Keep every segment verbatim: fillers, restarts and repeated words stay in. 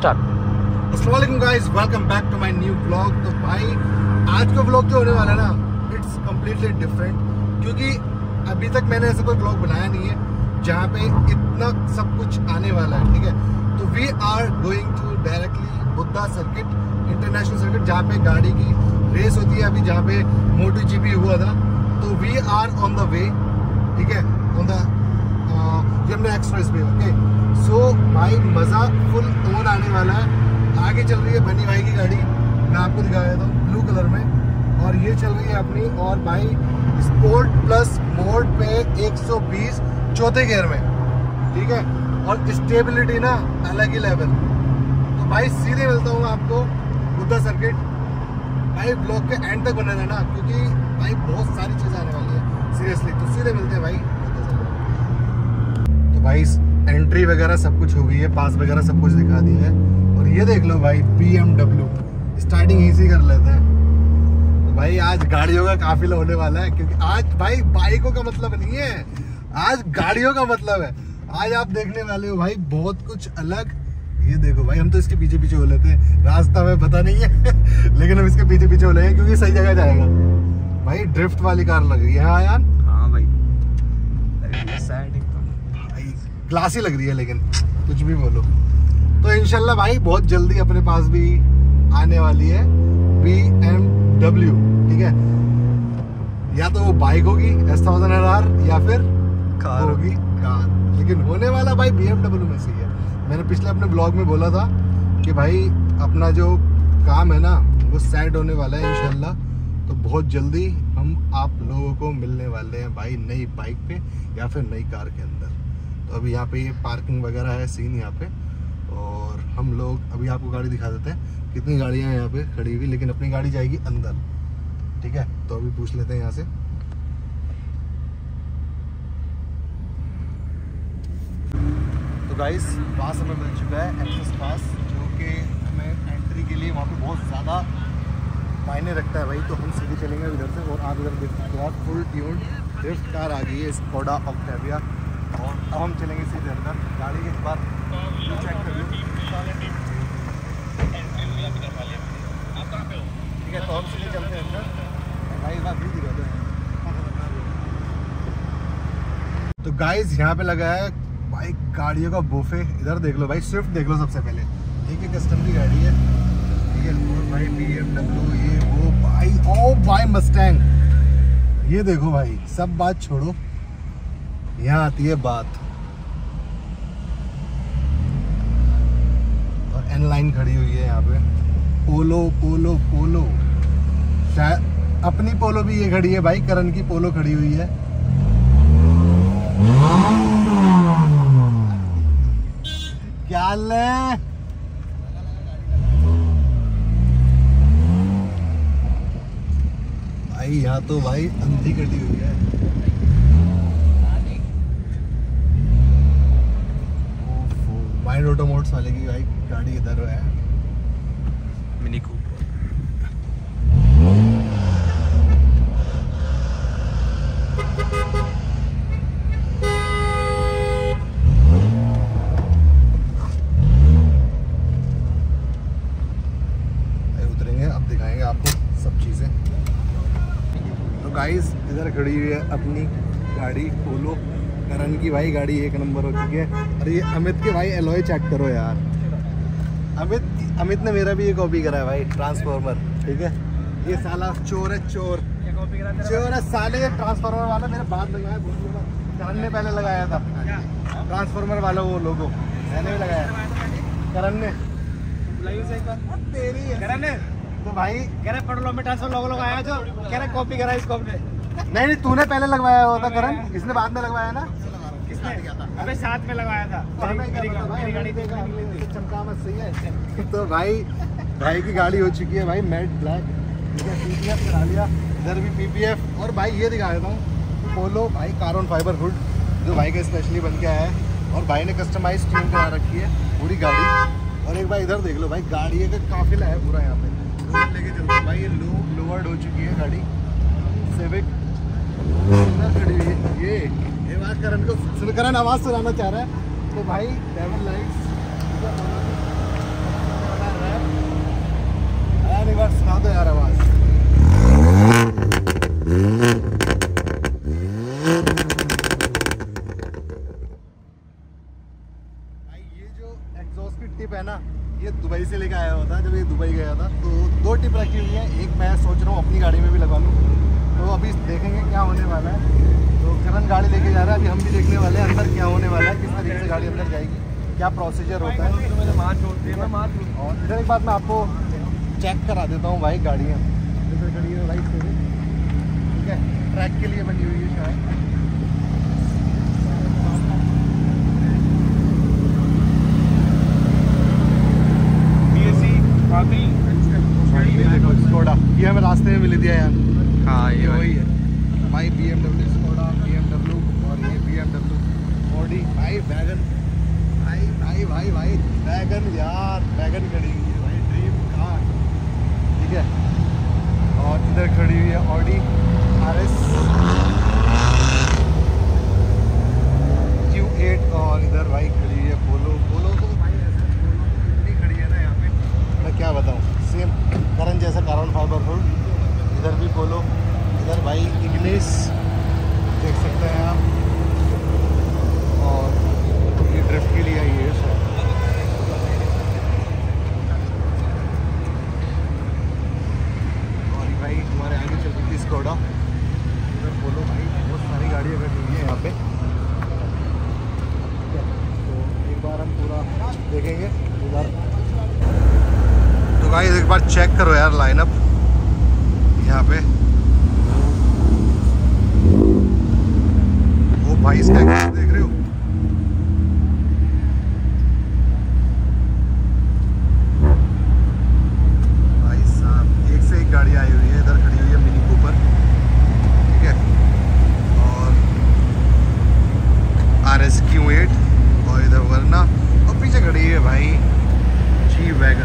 Start. अस्सलाम वालेकुम guys, welcome back to my new vlog. तो भाई आज का व्लॉग जो होने वाला है ना, इट्स कम्प्लीटली डिफरेंट, क्योंकि अभी तक मैंने ऐसा कोई व्लॉग बनाया नहीं है जहाँ पे इतना सब कुछ आने वाला है। ठीक है, तो we are going to directly Buddha circuit, international circuit, जहाँ पे गाड़ी की रेस होती है। अभी जहाँ पे मोटो जीपी हुआ था, तो we are on the way. ठीक है, on the Yamuna expressway. Okay, so भाई मज़ा फुल ऑन आने वाला है। आगे चल रही है बनी भाई की गाड़ी, मैं आपको दिखा देता हूँ, ब्लू कलर में, और ये चल रही है अपनी। और भाई स्पोर्ट प्लस मोड पे एक सौ बीस चौथे गियर में। ठीक है, और स्टेबिलिटी ना अलग ही लेवल। तो भाई सीधे मिलता हूँ आपको बुद्धा सर्किट। भाई ब्लॉग के एंड तक बने रहना, क्योंकि भाई बहुत सारी चीज़ें आने वाली है सीरियसली। तो सीधे मिलते हैं भाई बुद्धा सर्किट। तो भाई एंट्री वगैरह सब कुछ हो गई है, पास वगैरह सब कुछ दिखा दी है। और ये देख लो भाई B M W, starting easy कर लेते हैं। तो भाई आज गाड़ियों का काफिला होने वाला है, क्योंकि आज भाई बाइकों का मतलब नहीं है, आज गाड़ियों का मतलब है। आज आप देखने वाले हो भाई बहुत कुछ अलग। ये देखो भाई, हम तो इसके पीछे पीछे हो लेते हैं, रास्ता में पता नहीं है लेकिन हम इसके पीछे पीछे हो लेंगे, क्योंकि सही जगह जाएगा। भाई ड्रिफ्ट वाली कार लग रही है। हाँ यार, हाँ भाई क्लासी लग रही है, लेकिन कुछ भी बोलो। तो इंशाल्लाह भाई बहुत जल्दी अपने पास भी आने वाली है बी एम डब्ल्यू। ठीक है, या तो वो बाइक होगी एस थाउजेंड आर आर, या फिर कार होगी कार, लेकिन होने वाला भाई बी एम डब्ल्यू में से ही है। मैंने पिछले अपने ब्लॉग में बोला था कि भाई अपना जो काम है ना वो सेट होने वाला है इंशाल्लाह। तो बहुत जल्दी हम आप लोगों को मिलने वाले हैं भाई नई बाइक पे या फिर नई कार के अंदर। तो अभी यहाँ पे ये पार्किंग वगैरह है सीन यहाँ पे, और हम लोग अभी आपको गाड़ी दिखा देते हैं कितनी गाड़ियाँ हैं यहाँ पे खड़ी हुई, लेकिन अपनी गाड़ी जाएगी अंदर। ठीक है, तो अभी पूछ लेते हैं यहाँ से। तो गाइस पास हमें मिल चुका है, एक्सेस पास, जो कि हमें एंट्री के लिए वहाँ पे बहुत ज़्यादा मायने रखता है भाई। तो हम सीधे चलेंगे इधर से, और आप इधर देख सकते हो आप फुल ट्यून्ड ड्रिफ्ट कार आ गई है, स्कोडा ऑक्टेविया। और अब हम चलेंगे सीधे अंदर। गाड़ी एक बार चेक कर लो। ठीक है, तो हम सीधे चलते हैं अंदर। भाई बात भी दिखाते हैं। तो गाइस यहाँ पे लगा है भाई गाड़ियों का बुफे। इधर देख लो भाई, स्विफ्ट देख लो सबसे पहले। ठीक है, कस्टम की गाड़ी है। ठीक है, और भाई बी एम डब्ल्यू, ये वो भाई, ओ भाई मस्टैंग। ये देखो भाई, सब बात छोड़ो, यहाँ आती है बात। और एन लाइन खड़ी हुई है यहाँ पे, पोलो पोलो पोलो, शायद अपनी पोलो भी ये खड़ी है भाई, करण की पोलो खड़ी हुई है। क्या हाल है भाई, यहाँ तो भाई अंधी कटी हुई है। माइंड ऑटोमोट्स वाले की भाई गाड़ी इधर है, मिनी कूपर। उतरेंगे, अब दिखाएंगे आपको सब चीज़ें। तो गाइस इधर खड़ी हुई है अपनी गाड़ी पोलो, करण की भाई गाड़ी एक नंबर हो चुकी है। अरे ये अमित के भाई एलॉय चेक करो यार। अमित अमित ने मेरा भी ये कॉपी करा है भाई, ट्रांसफॉर्मर। ठीक है, ये साला चोर है, चोर चोर है साले। ट्रांसफॉर्मर वाला मेरे बाद लगाया, करण ने पहले लगाया था ट्रांसफॉर्मर वाला वो लोगो, मैंने भी लगाया, करण ने। तेरी करण ने तो भाई कह रहे पेट्रोल में ट्रांसफर लोगो लगाया, जो कह रहे कॉपी करा इसको हमने। नहीं नहीं, तूने पहले लगवाया होता करण, इसने बाद में लगवाया ना। किसने? अबे साथ में लगाया था। मेरी गाड़ी चमका मत, सही है। तो भाई भाई की गाड़ी हो चुकी है भाई मैट ब्लैक। ठीक है, पीपीएफ करा लिया, इधर भी पीपीएफ। और भाई ये दिखा देता हूँ पोलो भाई कार्बन फाइबर हुड, जो भाई का स्पेशली बन के आया है, और भाई ने कस्टमाइज ट्यून करा रखी है पूरी गाड़ी। और एक भाई इधर देख लो भाई, गाड़ी का काफिला है पूरा यहाँ पे, लेके चलते हैं भाई। ये लो लोवर्ड हो चुकी है गाड़ी, सिविक खड़ी हुई है। ये ये बात करण को, करण आवाज़ सुनाना चाह रहा है। तो भाई डेविल लाइट्स यार एक बार सुना दो यार आवाज। भाई ये जो एग्जॉस्ट की टिप है ना, ये दुबई से लेकर आया हुआ था। जब ये दुबई गया था तो दो टिप रखी हुई है, एक मैं सोच रहा हूँ अपनी गाड़ी में भी लगा लूँ। तो अभी देखेंगे क्या होने वाला है। तो करण गाड़ी लेके जा रहा है, अभी हम भी देखने वाले हैं अंदर क्या होने वाला है, किस तरीके से गाड़ी अंदर जाएगी, क्या प्रोसीजर होता है। तो मैंने मार छोड़ दिया, मैं मार छोड़। और इधर एक बात मैं आपको चेक करा देता हूँ भाई, गाड़ियाँ इधर खड़ी है राइट से, ठीक है, ट्रैक के लिए बनी हुई है शायद। देखो स्कोडा, ये हमें रास्ते में मिल दिया यार। हाँ ये वही है भाई, B M W Skoda, B M W और ये बी एम डब्ल्यू ऑडी भाई, वैगन भाई भाई भाई भाई वैगन यार, वैगन खड़ी हुई है भाई, ड्रीम कार, ठीक है। और इधर खड़ी हुई है Audi R S Q eight, और इधर भाई खड़ी हुई है पोलो। पोलो तो भाई ऐसा पोलो तो इतनी खड़ी है ना यहाँ पे, मैं क्या बताऊँ, सेम करंट जैसा कार्बन फाइबर रोड। इधर भी पोलो, इधर भाई इग्निस देख सकते हैं आप, और ये ड्रिफ्ट के लिए आई है सर। और भाई हमारे आगे चल रही थी स्कोडा, इधर पोलो भाई, बहुत सारी गाड़ियाँ बैठी हुई है यहाँ पे। तो एक बार हम पूरा देखेंगे इधर। तो भाई एक बार चेक करो यार लाइनअप यहाँ पे। वो भाई इसका देख रहे हो, भाई साहब एक से एक गाड़ी आई हुई है। इधर खड़ी हुई है मिनी कूपर, ठीक है, और आर एस क्यू एट, और इधर वरना, और पीछे खड़ी है भाई जी वैगन,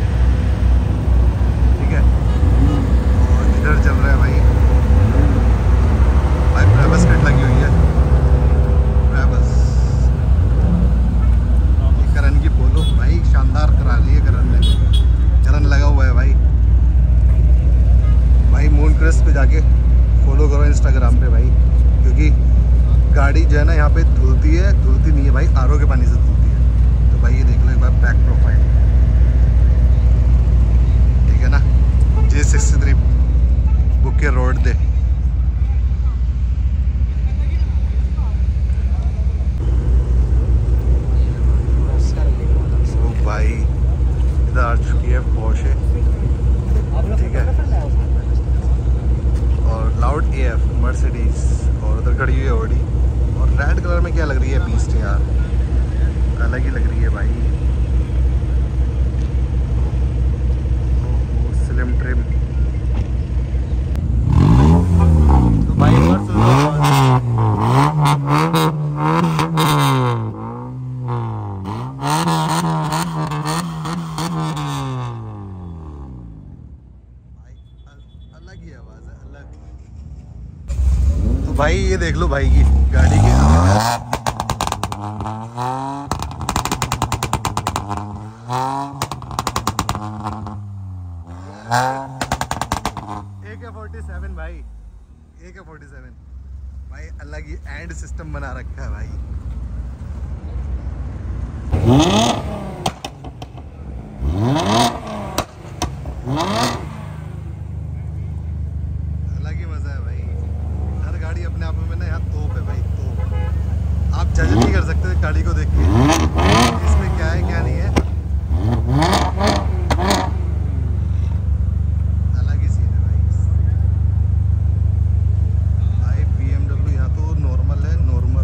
ठीक है। और इधर चल रहा है भाई भाई ब्रेबस किट लगी हुई है, ब्रेबस। करण की पोलो भाई शानदार करा ली है करण ने, करण लगा हुआ है भाई। भाई मून क्रेस्ट पे जाके फॉलो करो इंस्टाग्राम पे भाई, क्योंकि गाड़ी जो है ना यहाँ पे धुलती है, धुलती नहीं है भाई, आर ओ के पानी से धुलती है। तो भाई ये देख लो एक बार बैक प्रोफाइल, ठीक है ना, जे सिक्सटी थ्री बुके रोड दे। ओ भाई इधर आ चुकी है पोर्शे, ठीक है, और लाउड ए एफ मर्सिडीज, और उधर खड़ी हुई है ऑडी। और रेड कलर में क्या लग रही है बीस्ट यार, अलग ही लग रही है भाई, स्लिम ट्रिम। तो भाई अलग ही आवाज है, अलग। तो भाई ये देख लो भाई की गाड़ी की ए के फोर्टी सेवन भाई, ए के फोर्टी सेवन भाई, अलग ही एंड सिस्टम बना रखा है भाई। अलग ही मजा है भाई, हर गाड़ी अपने आप में ना यहाँ तोप है भाई, तोप। आप जज नहीं कर सकते गाड़ी को देख के इसमें क्या है क्या नहीं है, अलग ही सीन है भाई। भाई बी एम डब्ल्यू यहाँ तो नॉर्मल है, नॉर्मल।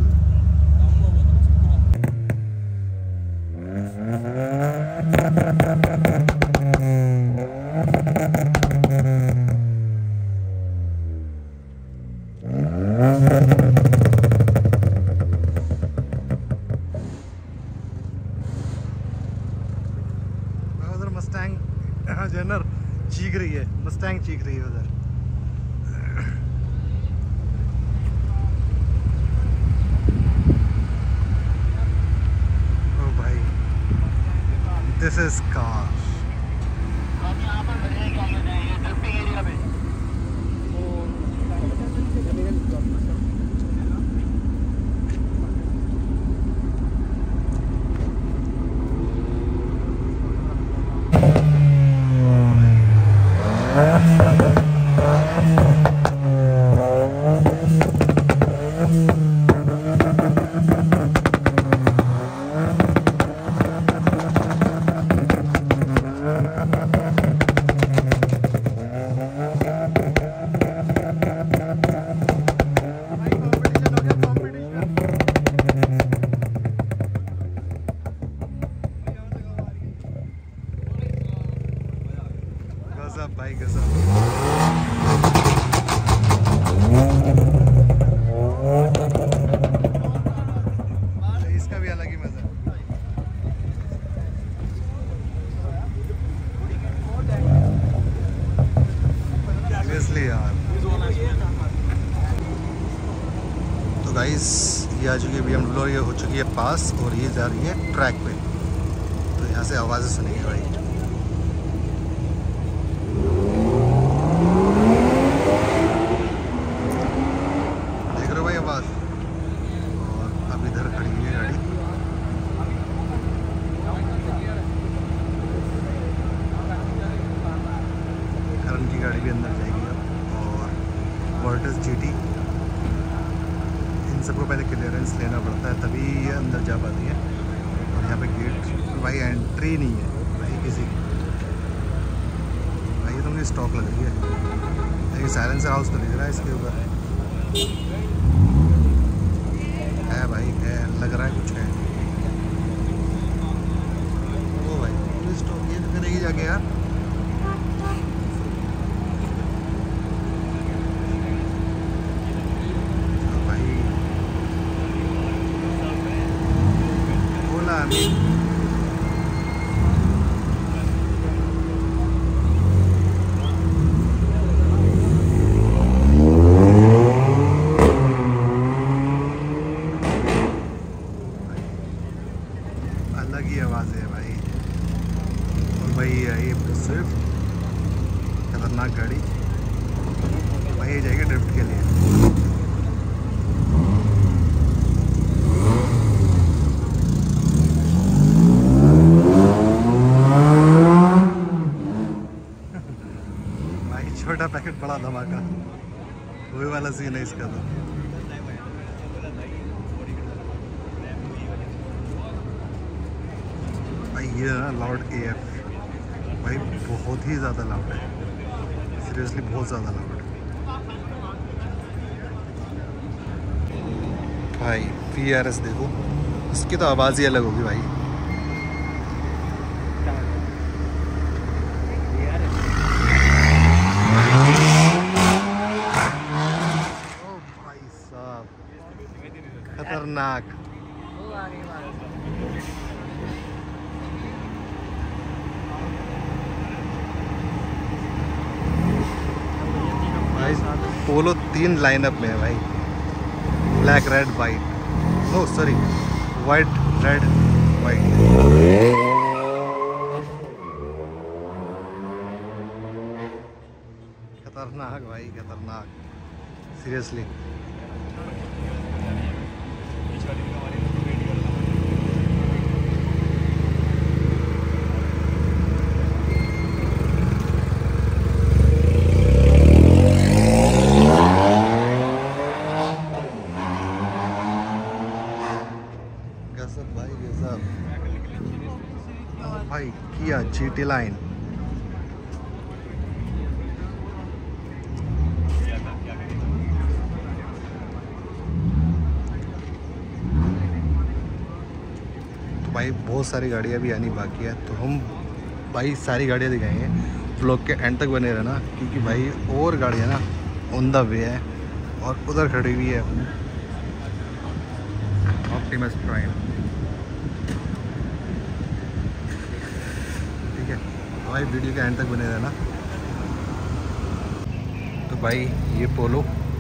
उधर मस्टैंग जनर चीख रही है, मस्टैंग चीख रही है उधर। ओ भाई दिस इज कार। गजब भाई गजब। इसका भी अलग ही मजा है। सीरियसली यार। तो गाइस ये आ चुकी है बी एम डब्ल्यू और ये हो चुकी है पास और ये जा रही है ट्रैक पे। तो यहाँ से आवाज़ें सुनेंगे भाई। देख रहे हो भाई आवाज़। और अब इधर खड़ी है गाड़ी। करण की गाड़ी भी अंदर जाएगी अब और वर्टस जीटी। इन सबको पहले क्लियरेंस लेना पड़ता है तभी ये अंदर जा पाती है। और यहाँ पे गेट भाई एंट्री नहीं है भाई किसी की। भाई ये तो मुझे स्टॉक लग रही है लेकिन साइलेंसर हाउस तो दिख रहा है इसके ऊपर है भाई। है लग रहा है कुछ है। ओ भाई स्टॉक ये तो करेगी जाके यार। अलग ही आवाज़ है भाई। और भाई ये सिर्फ खतरनाक गाड़ी भाई ये जाएगी ड्रिफ्ट के लिए। छोटा पैकेट बड़ा धमाका वही वाला सीन है इसका। तो भाई ये ना लाउड ए एफ भाई बहुत ही ज़्यादा लाउड है। सीरियसली बहुत ज़्यादा लाउड भाई। पी आर एस देखो इसकी तो आवाज़ ही अलग होगी भाई। खतरनाक भाई। पोलो तीन लाइनअप में है भाई। Black red white no sorry white red white. खतरनाक भाई खतरनाक सीरियसली। गजब भाई गजब भाई किया जीटी लाइन। भाई बहुत सारी गाड़ियाँ भी आनी बाकी है तो हम भाई सारी गाड़ियाँ दिखाएंगे। व्लॉग के एंड तक बने रहना क्योंकि भाई और गाड़ियाँ ना ऑन द वे है और उधर खड़ी हुई है ऑप्टिमस प्राइम। ठीक है तो भाई वीडियो के एंड तक बने रहना। तो भाई ये पोलो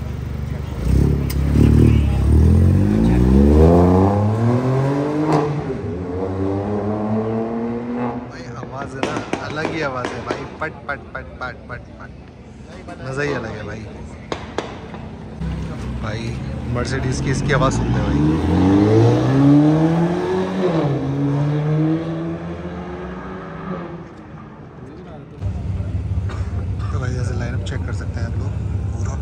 अलग ही आवाज़ है भाई। पट पट पट पट पट पट मज़ा ही अलग है भाई। भाई मर्सिडीज़ की इसकी आवाज़ सुनते हैं भाई। तो भाई जैसे लाइनअप चेक कर सकते हैं आप लोग पूरा।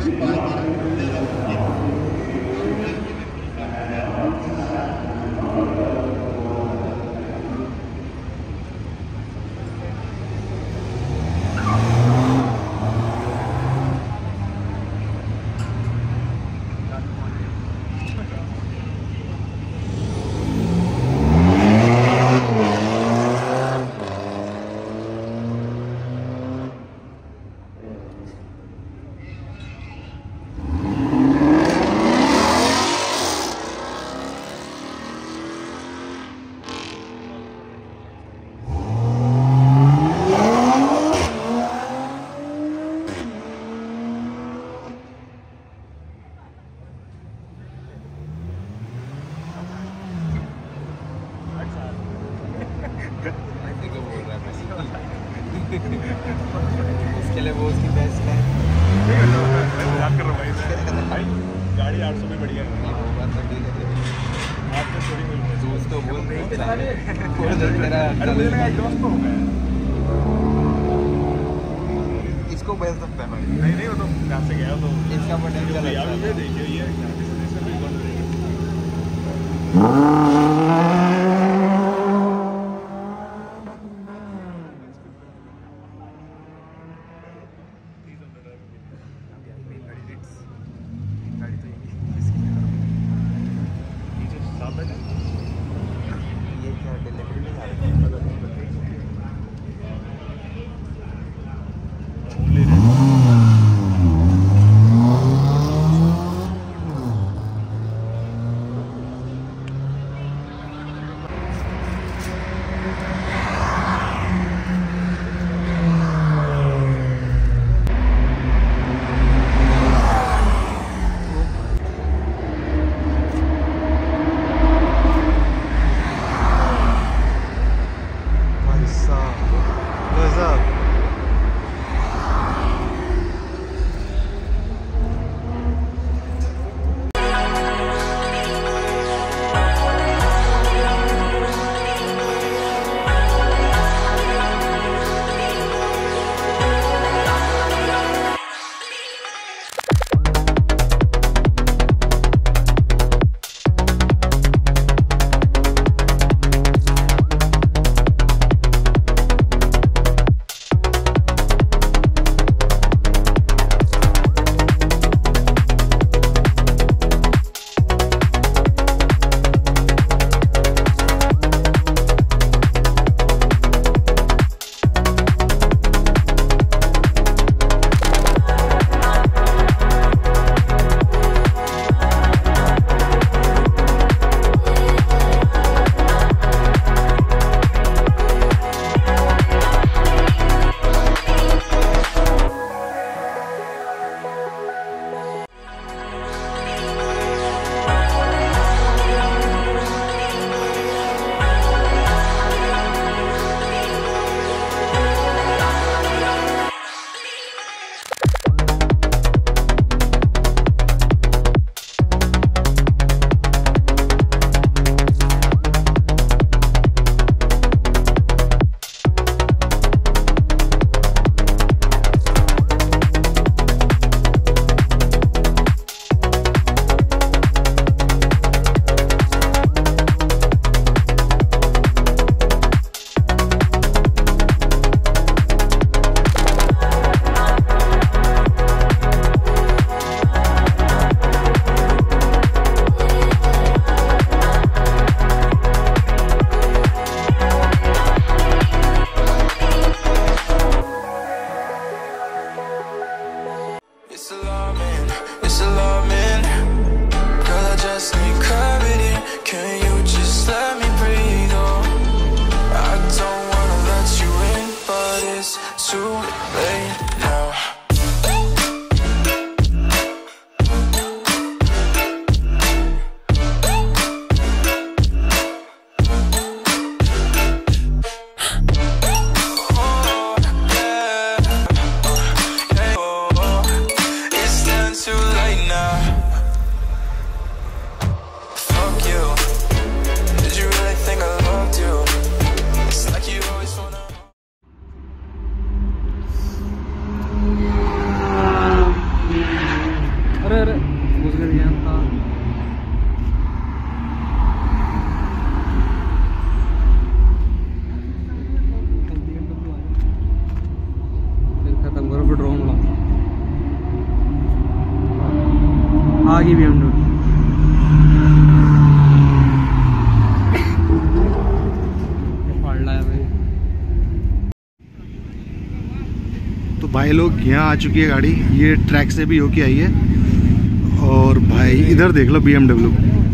उसके लिए वो उसकी बेस्ट है। मजाक कर रहा हूँ भाई मैं। भाई गाड़ी आठ सौ में बढ़िया है। वो बात तो ठीक है। आप तो थोड़ी मिल रही दोस्त तो बोल है। तेरा अरे मुझे लगा एग्जॉस्ट तो हो गया। इसको बेच सकता है भाई। नहीं नहीं वो तो यहाँ से गया तो इसका पोटेंशियल यार अच्छा मुझे है। देखिए ये इसमें भी कौन देगा। ये क्या डिलीवरी में आ रही है? It's alarming, it's alarming. Girl, I just need clarity. Can you just let me breathe? Oh, I don't wanna let you in, but it's too late now. Too late now. कर दिया था। फिर खत्म करो petrol वाला आ गई BMW. फाड़ लाया भाई। तो भाई लोग यहाँ आ चुकी है गाड़ी, ये ट्रैक से भी होके आई है। और भाई इधर देख लो बीएमडब्ल्यू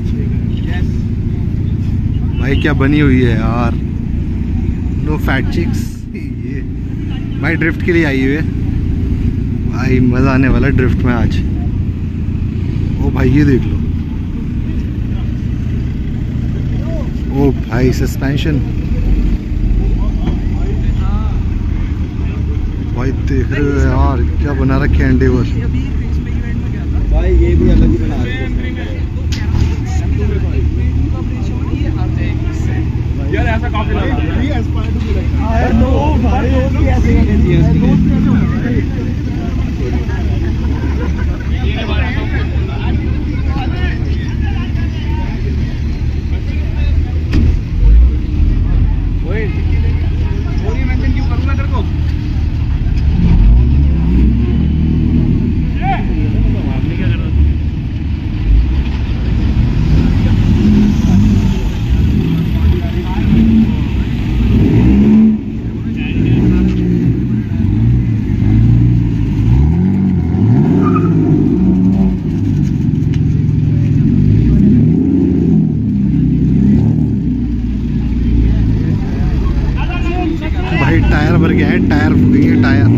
भाई क्या बनी हुई है यार। नो फैट चिक्स, ये भाई ड्रिफ्ट के लिए आई हुई है भाई। मज़ा आने वाला है ड्रिफ्ट में आज। ओ भाई ये देख लो, ओ भाई सस्पेंशन भाई देख रहे हो यार क्या बना रखे हैं एंडेवर भाई। ये भी अलग ही बना रहे हैं यार, ऐसा काफी लगा टायर भर गया है, टायर फूक गई है टायर।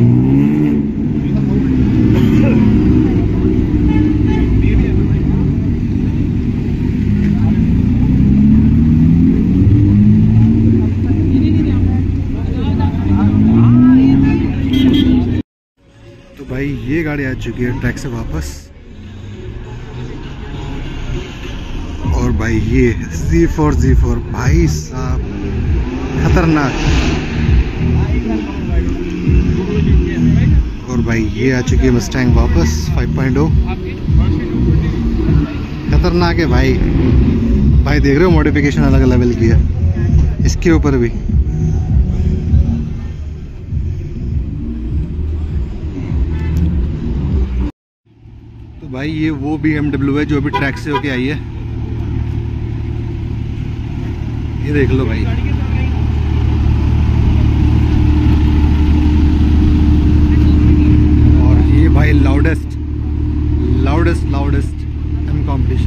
तो भाई ये गाड़ी आ चुकी है ट्रैक से वापस। और भाई ये ज़ी फोर ज़ी फोर भाई साहब खतरनाक। और भाई ये आ चुकी है मस्टैंग वापस फाइव पॉइंट ओ। खतरनाक है भाई। भाई देख रहे हो मॉडिफिकेशन अलग लेवल की है इसके ऊपर भी। तो भाई ये वो बी एम डब्ल्यू है जो अभी ट्रैक से होके आई है। ये देख लो भाई। भाई loudest loudest loudest M competition.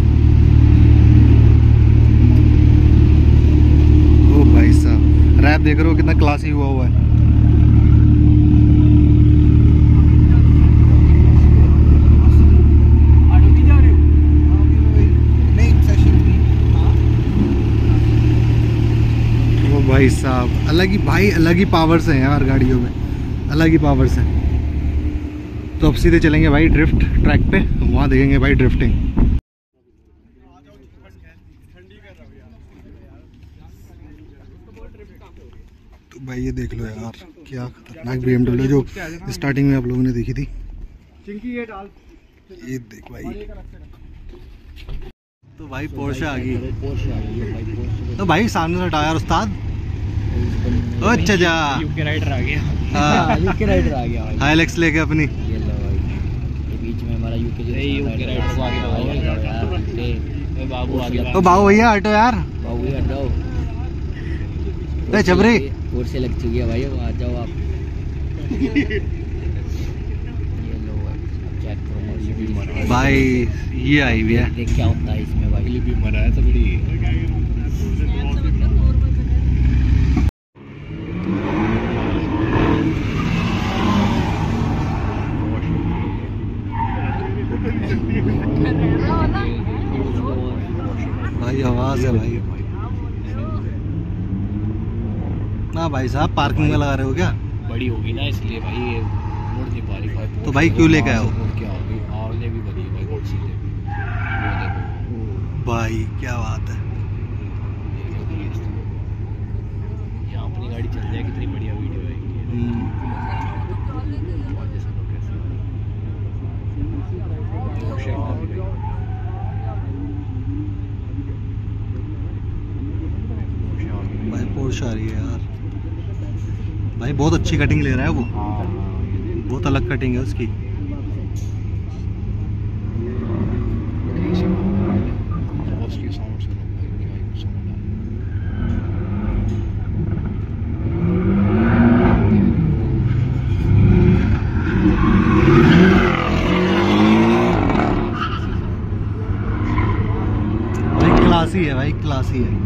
ओ भाई साहब रैप देख रहे हो कितना क्लासी हुआ हुआ है। ओ भाई साहब अलग ही भाई अलग ही पावर्स हैं यार गाड़ियों में, अलग ही पावर्स हैं। तो अब सीधे चलेंगे भाई ड्रिफ्ट ट्रैक पे, वहाँ देखेंगे भाई ड्रिफ्टिंग। तो भाई ये देख लो यार क्या खतरनाक बी एम डब्ल्यू जो स्टार्टिंग में आप लोगों ने देखी थी। ये देख भाई। तो भाई पोर्शे आ गई। तो भाई सामने से हटाओ यार उस्ताद। अच्छा जा यूके राइडर आ गया। हाँ यूके राइडर आ गया भाई। हाइलेक्स लेके अपनी। ये लो भाई ये बीच में हमारा यूके जो यूके राइडर आ गया यार। ए बाबू आ गया। तो बाबू भैया हटो यार। बाबू भैया हटो। ए जबरी कोर्स से लग चुकी है भाई, आ जाओ आप। ये लो भाई चेक करो भाई ये आई हुई है। देख क्या होता है इसमें भाई। भी मरा है तो बड़ी भाई आवाज है भाई। ना भाई साहब पार्किंग में लगा रहे हो क्या? बड़ी होगी ना इसलिए भाई ये मुड़ नहीं पा रही भाई। तो भाई क्यों लेके आए हो? क्या होगी आगे भी बनी है भाई बहुत सीधे। वो देखो भाई क्या बात है। यहाँ अपनी गाड़ी चल जाए कितनी बढ़िया वीडियो है। होश आ रही है यार। भाई बहुत अच्छी कटिंग ले रहा है वो, बहुत अलग कटिंग है उसकी। भाई क्लासी है, भाई क्लासी है।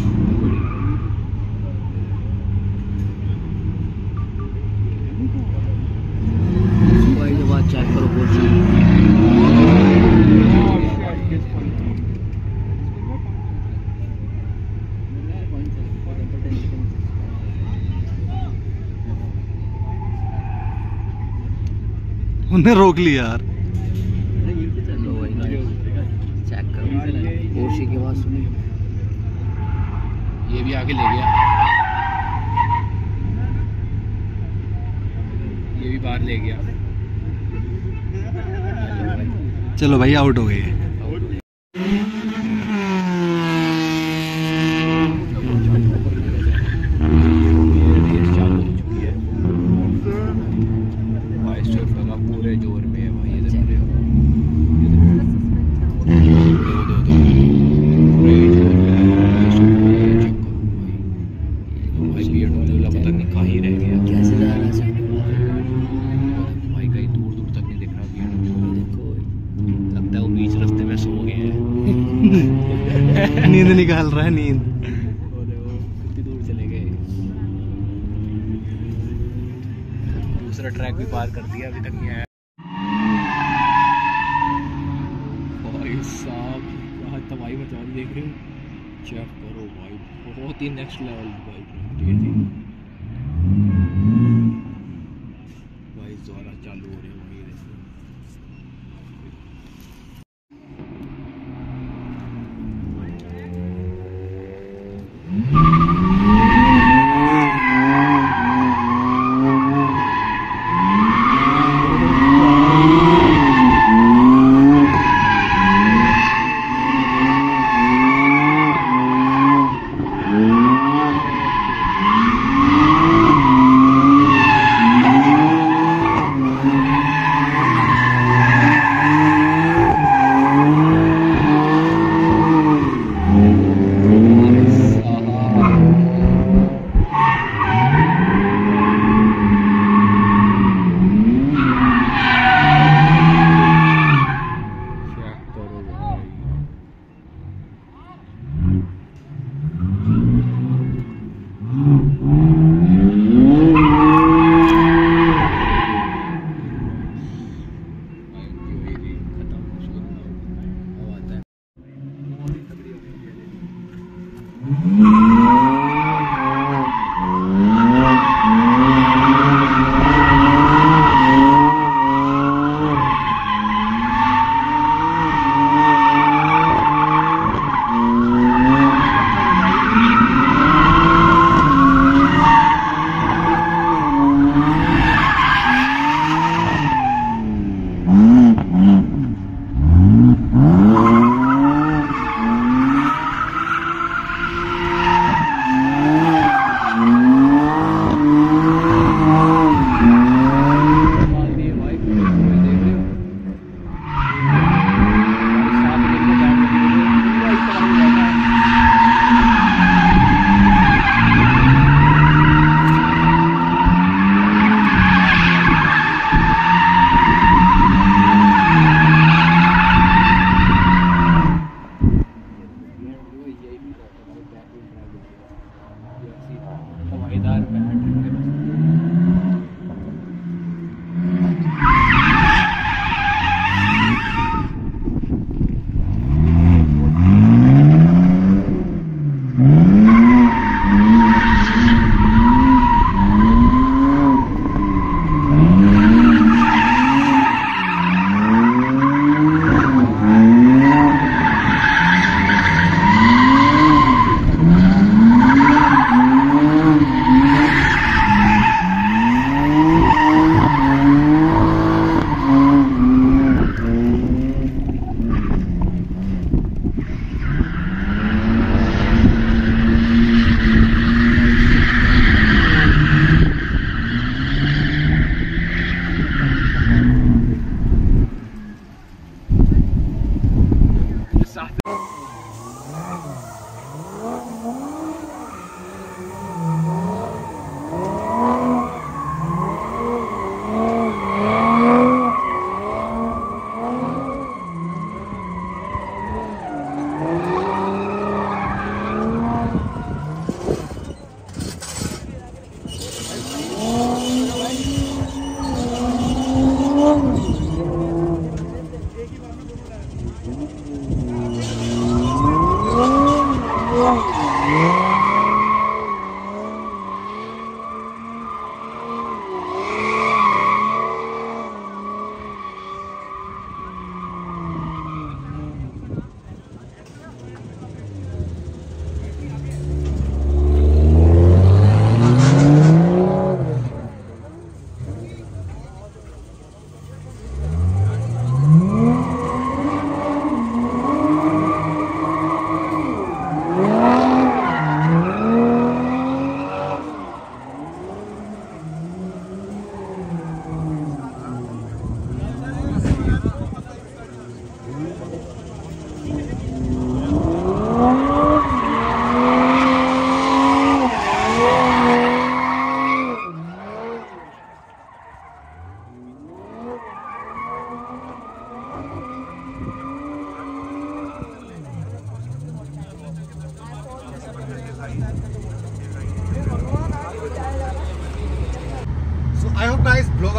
भाई के बाद चेक करो पोर्शी। उन्हें रोक लिया यार। लो भाई चेक करो पोर्शी की आवाज सुनी। ये भी आगे ले गया, ये भी बाहर ले गया। चलो भाई आउट हो गए। पूरे जोर में है भाई। पता नहीं कहाँ ही रह गया, कैसे जा रहा है भाई कहीं दूर दूर तक नहीं दिख रहा। देखो लगता है वो बीच रास्ते में सो गए हैं। नींद निकाल रहा है, नींद। कितनी दूर चले गए। दूसरा ट्रैक भी पार कर दिया, अभी तक नहीं आया। भाई साहब यहाँ तबाही मचा दी, देख रहे हो? चेक करो भाई, बहुत ही नेक्स्ट लेवल भाई। भाई ज़ोरा चालू हो रहे हैं भाई।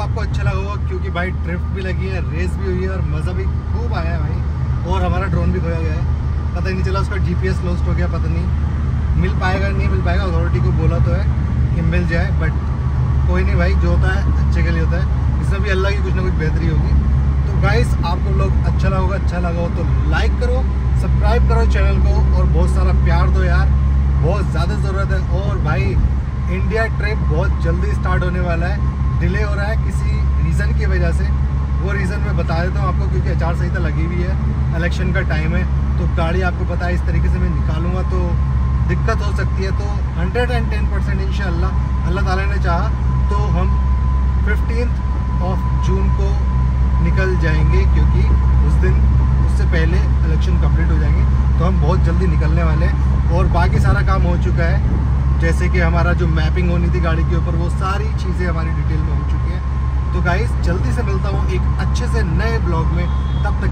आपको अच्छा लगा होगा क्योंकि भाई ट्रिप भी लगी है, रेस भी हुई है और मज़ा भी खूब आया है भाई। और हमारा ड्रोन भी खोया गया है, पता ही नहीं चला, उसका जीपीएस लॉस्ट हो गया, पता नहीं मिल पाएगा नहीं मिल पाएगा। अथॉरिटी को बोला तो है कि मिल जाए, बट कोई नहीं भाई, जो होता है अच्छे के लिए होता है, इसमें भी अल्लाह की कुछ ना कुछ बेहतरी होगी। तो गाइस आपको लोग अच्छा लगा होगा, अच्छा लगा हो तो लाइक करो, सब्सक्राइब करो चैनल को और बहुत सारा प्यार दो यार, बहुत ज़्यादा ज़रूरत है। और भाई इंडिया ट्रिप बहुत जल्दी स्टार्ट होने वाला है, डिले हो रहा है किसी रीज़न की वजह से, वो रीज़न मैं बता देता हूँ आपको, क्योंकि आचार संहिता लगी हुई है, इलेक्शन का टाइम है, तो गाड़ी आपको पता है इस तरीके से मैं निकालूंगा तो दिक्कत हो सकती है। तो हंड्रेड एंड टेन परसेंट इंशाअल्लाह अल्लाह ताला ने चाहा तो हम फिफ्टीन्थ ऑफ जून को निकल जाएंगे, क्योंकि उस दिन उससे पहले इलेक्शन कंप्लीट हो जाएंगे, तो हम बहुत जल्दी निकलने वाले हैं। और बाकी सारा काम हो चुका है, जैसे कि हमारा जो मैपिंग होनी थी गाड़ी के ऊपर, वो सारी चीज़ें हमारी डिटेल में हो चुकी हैं। तो गाइस जल्दी से मिलता हूँ एक अच्छे से नए ब्लॉग में, तब तक